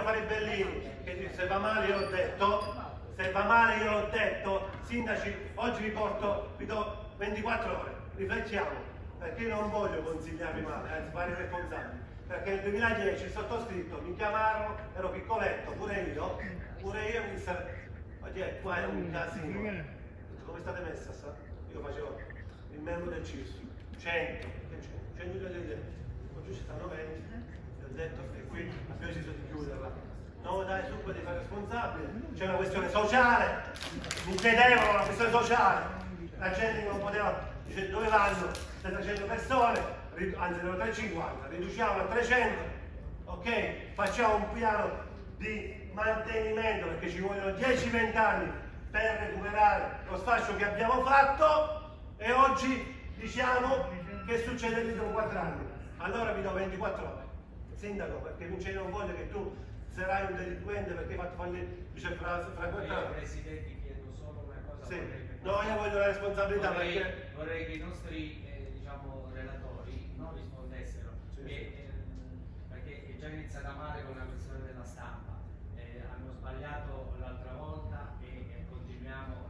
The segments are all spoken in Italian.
fare i bellini, che se va male io l'ho detto, se va male io l'ho detto, sindaci, oggi vi do 24 ore, riflettiamo, perché io non voglio consigliarvi male, anzi fare i responsabili, perché nel 2010 il sottoscritto mi chiamarono, ero piccoletto, pure io mi dissero, oggi qua è un casino, come state messa? Io facevo il membro del CIS, 100 milioni di euro, oggi ci stanno 20, ho detto che qui abbiamo deciso di chiuderla. No, dai, su devi fare responsabile, c'è una questione sociale, mi chiedevano una questione sociale, la gente non poteva, dice dove vanno le 300 persone, anzi erano 350, riduciamo a 300, ok? Facciamo un piano di mantenimento perché ci vogliono 10-20 anni per recuperare lo sfascio che abbiamo fatto e oggi diciamo che succede dopo 4 anni. Allora vi do 24 ore, sindaco, perché non voglio che tu sarai un delinquente perché hai fatto fallire, dice fra 4 anni. Presidente, chiedo solo una cosa. Sì. No, io voglio la responsabilità vorrei che i nostri diciamo, relatori non rispondessero, sì. Perché è già iniziata male con la questione della stampa. Hanno sbagliato l'altra volta e continuiamo.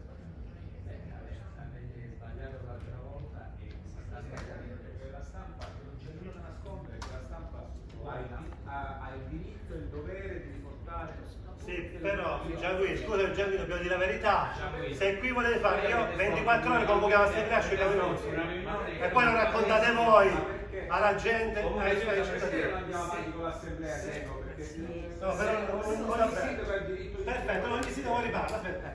Avete sbagliato l'altra volta e si sta sbagliando. La stampa non c'è nulla da nascondere, che la stampa ha il diritto e il dovere di riportare. Sì, però Gianluigi, scusa Gianluigi, dobbiamo dire la verità. Se qui volete fare, io 24 ore convochiamo l'assemblea sui minuti e poi lo raccontate voi alla gente, ai cittadini. Andiamo avanti con l'assemblea, no, però non va bene. Perfetto, ogni sindaco riparla,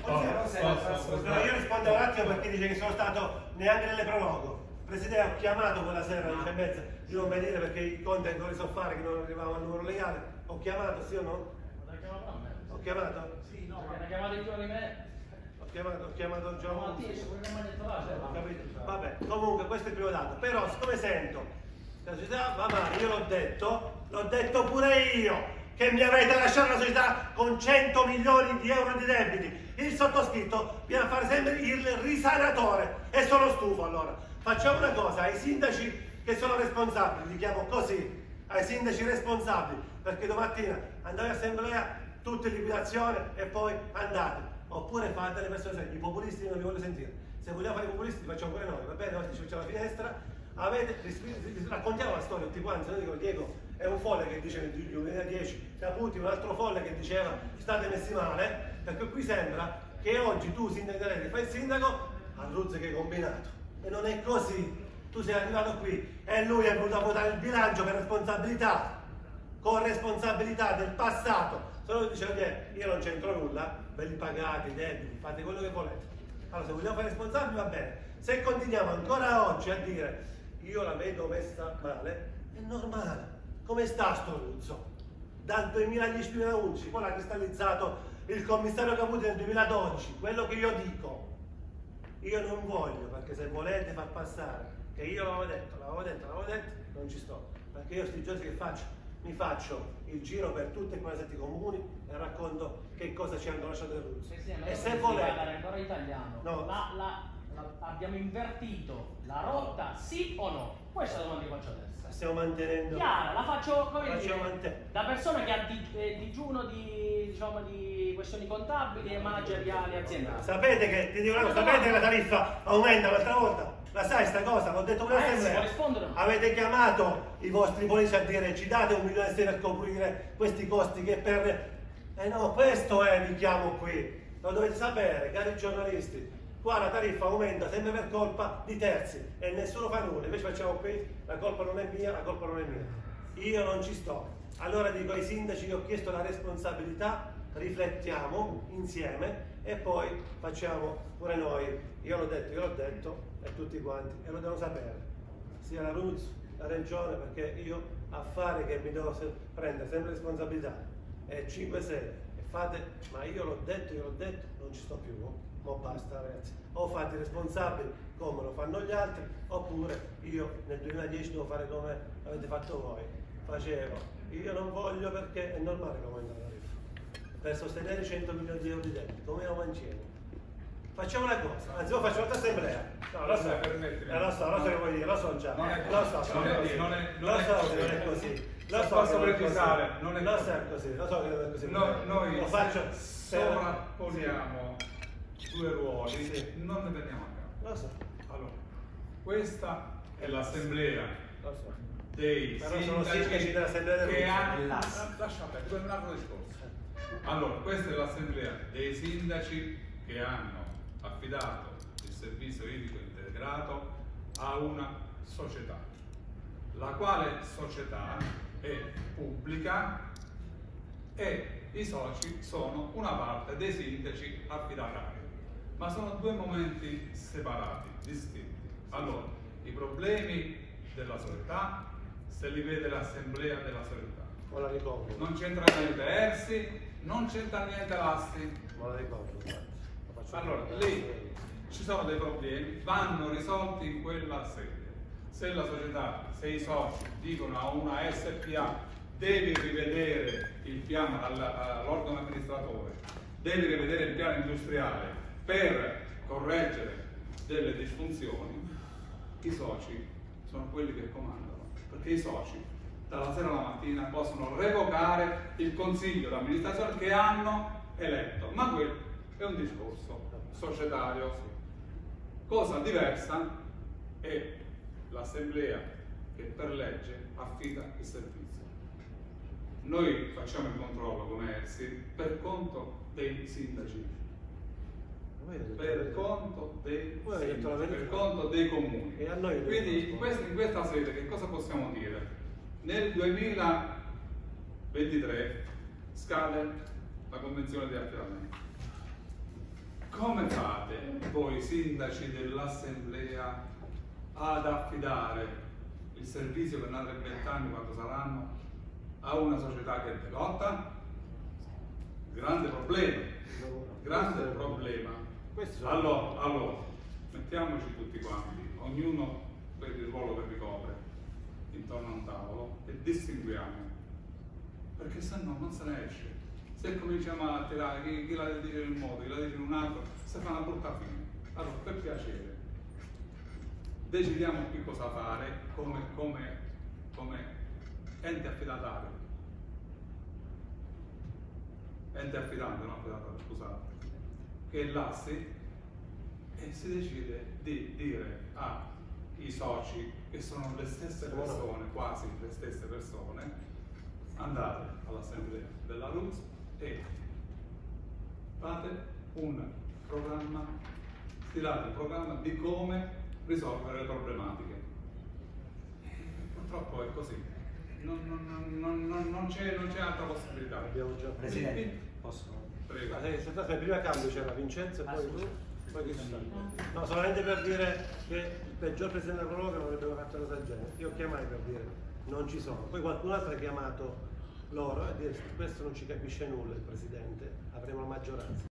aspetta. Io rispondo un attimo perché dice che sono stato neanche nelle prologo. Presidente, ho chiamato quella sera alle 10:30 di non venire perché i conti non li so fare, che non arrivavano al numero legale. Ho chiamato, sì o no? Non hai chiamato a me? Ho chiamato? Sì, no, perché hai chiamato il giorno di me. Ho chiamato Giovanni. No, Mattia, pure che mi ha detto là, capito? Vabbè, comunque questo è il primo dato. Però siccome sento che la società va male, io l'ho detto pure io, che mi avete lasciato la società con 100 milioni di euro di debiti. Il sottoscritto viene a fare sempre il risanatore e sono stufo allora. Facciamo una cosa, ai sindaci che sono responsabili, li chiamo così, ai sindaci responsabili, perché domattina andate in assemblea, tutte in liquidazione e poi andate. Oppure fate le persone serie, i populisti non li voglio sentire. Se vogliamo fare i populisti li facciamo pure noi, va bene? Oggi c'è la finestra, raccontiamo la storia tutti quanti, se no dico Diego è un folle che dice nel 2010, Caputi un altro folle che diceva state messi male, perché qui sembra che oggi tu sindaco fai il sindaco, Abruzzo che hai combinato. E non è così, tu sei arrivato qui e lui è voluto votare il bilancio per responsabilità, con responsabilità del passato. Se lui dice ok, io non c'entro nulla, ve li pagate i debiti, fate quello che volete. Allora se vogliamo fare responsabili va bene, se continuiamo ancora oggi a dire io la vedo messa male, è normale. Come sta sto Ruzzo? Dal 2010-2011, poi l'ha cristallizzato il commissario Caputi nel 2012, quello che io dico. Io non voglio, perché se volete far passare che io l'avevo detto, non ci sto. Perché io sti giorni che faccio? Mi faccio il giro per tutti e 47 comuni e racconto che cosa ci hanno lasciato il Ruzzo. E se volete parlare ancora italiano, no. Abbiamo invertito la rotta, sì o no? Questa è la domanda che faccio adesso. Stiamo mantenendo. Chiara, la faccio come dire, da persona che ha digiuno di questioni contabili e manageriali aziendali. Sapete che, ti dico una cosa, sapete che la tariffa aumenta l'altra volta? La sai sta cosa? L'ho detto pure all'assemblea. Avete chiamato i vostri politici a dire ci date 1 milione per coprire questi costi che per... no, questo è, vi chiamo qui. Lo dovete sapere, cari giornalisti. Qua la tariffa aumenta sempre per colpa di terzi e nessuno fa nulla, invece facciamo qui, la colpa non è mia, la colpa non è mia. Io non ci sto. Allora dico ai sindaci che ho chiesto la responsabilità, riflettiamo insieme e poi facciamo pure noi. Io l'ho detto e tutti quanti e lo devono sapere. Sia la RUZ, la regione, perché io a fare che mi devo prendere sempre responsabilità. E 5-6 e fate, ma io l'ho detto, non ci sto più. Ma basta ragazzi, o fate responsabili come lo fanno gli altri, oppure io nel 2010 devo fare come avete fatto voi. Facevo, io non voglio perché è normale che aumenta la tariffa. Per sostenere 100 milioni di euro di debito, come lo mantiene? Facciamo una cosa, anzi, faccio un'altra assemblea. No, lo so che vuoi dire, lo so già. Lo so che non è così. posso precisare, non è così, lo so che non è così. Noi lo faccio sovrapponiamo due ruoli, sì. non ne veniamo a capo. Lo so. Allora, questa è l'assemblea Lo so. dei Però sono sindaci sindaci dell'assemblea che hanno... dell'AS. Lascia perdere, questo è un altro discorso. Allora, questa è l'assemblea dei sindaci che hanno affidato il servizio idrico integrato a una società, la quale società è pubblica e i soci sono una parte dei sindaci affidatari, ma sono due momenti separati, distinti. Allora, i problemi della società se li vede l'assemblea della società, Me la ricordo. non c'entra niente Ersi, non c'entra niente Lasti. Me la ricordo, infatti. Lo faccio Allora, vedere. lì ci sono dei problemi, vanno risolti in quella sede. Se la società, se i soci dicono a una SPA devi rivedere il piano all'organo amministratore, devi rivedere il piano industriale per correggere delle disfunzioni, i soci sono quelli che comandano, perché i soci dalla sera alla mattina possono revocare il consiglio d'amministrazione che hanno eletto, ma quello è un discorso societario. Cosa diversa è l'assemblea che per legge affida il servizio. Noi facciamo il controllo come Ersi per conto dei sindaci, per conto dei sindaci, per conto dei comuni. E a noi Quindi in questa sede che cosa possiamo dire? Nel 2023 scade la convenzione di affidamento. Come fate voi sindaci dell'assemblea ad affidare il servizio per altri 20 anni, quando saranno, a una società che è decotta? Grande problema, grande problema. Allora, mettiamoci tutti quanti, ognuno per il ruolo che ricopre, intorno a un tavolo e distinguiamo, perché se no non se ne esce. Se cominciamo a tirare chi la dice in un modo, chi la dice in un altro, si fa una brutta fine. Allora, per piacere, decidiamo qui cosa fare come ente affidatario. Ente affidante, non affidatario, scusate, che è l'ASSI, e si decide di dire ai soci, che sono le stesse persone, quasi le stesse persone, andate all'assemblea della RUS e fate un programma, stilate un programma di come risolvere le problematiche. Purtroppo è così, non c'è altra possibilità. Abbiamo già Presidente, posso? Prego. Prima cambio c'era Vincenzo e poi tu, poi chi sta? No, solamente per dire che il peggior presidente della proroga non avrebbe fatto una cosa del genere. Io chiamai per dire non ci sono, poi qualcun altro ha chiamato loro e dire questo non ci capisce nulla il presidente, avremo la maggioranza.